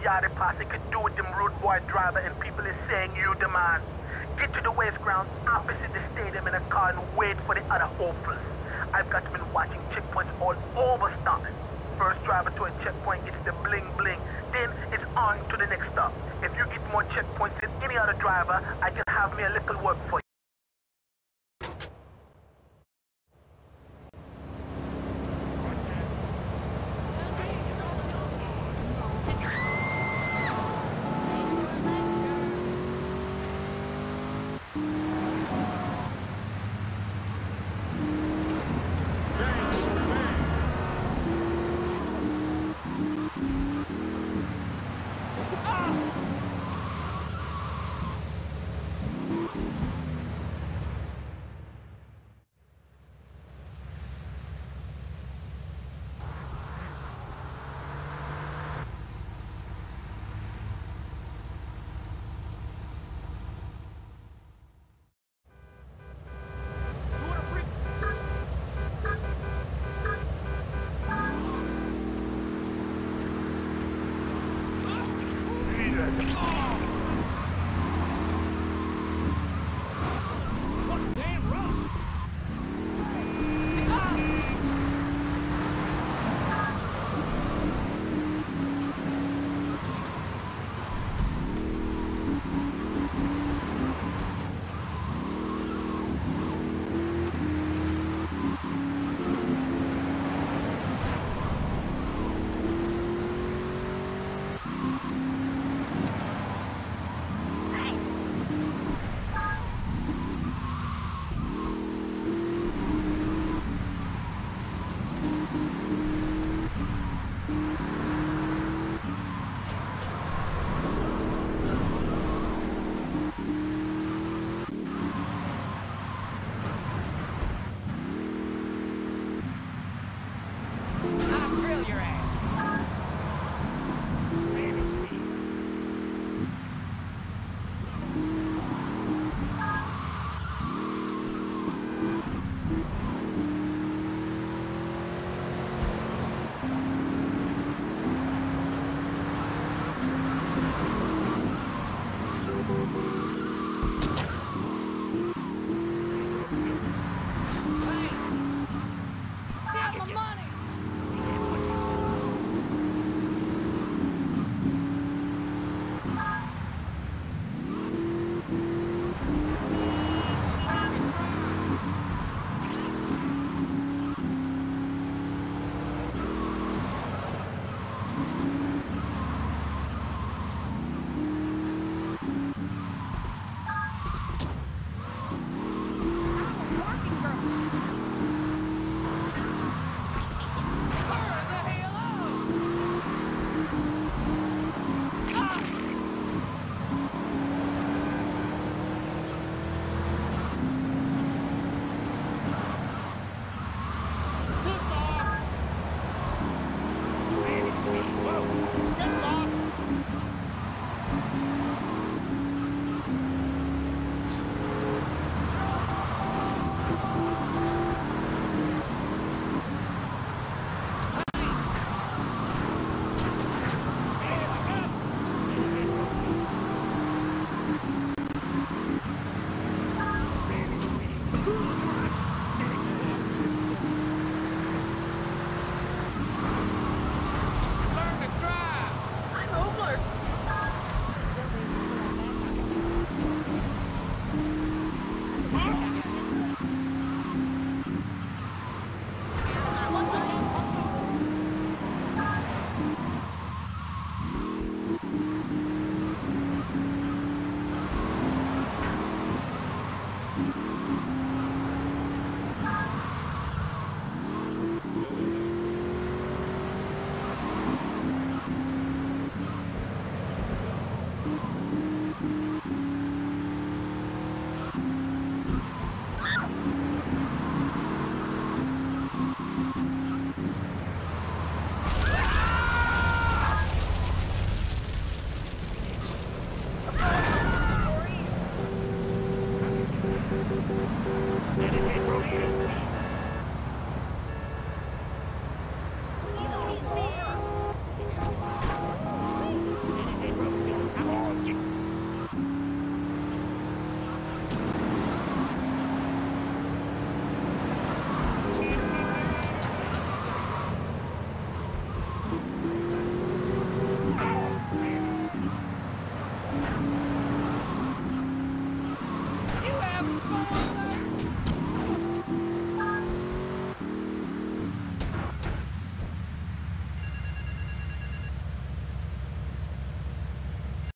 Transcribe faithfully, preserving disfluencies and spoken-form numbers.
Yachty posse could do with them rude boy driver and people is saying you the man. Get to the waste ground opposite the stadium in a car and wait for the other hopefuls. I've got been watching checkpoints all over stopping. First driver to a checkpoint gets the bling bling, then it's on to the next stop. If you get more checkpoints than any other driver, I can have me a little work for you. Dedicate Rosie.